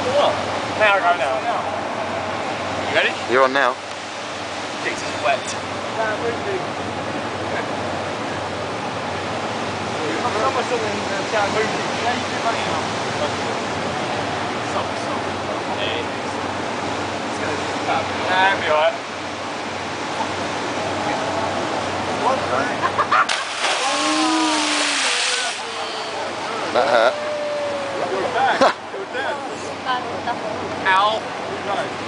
Now go now. You ready? You're on now. This is wet. Nah, it'll be alright. That hurt. You're back. You're dead. Ow.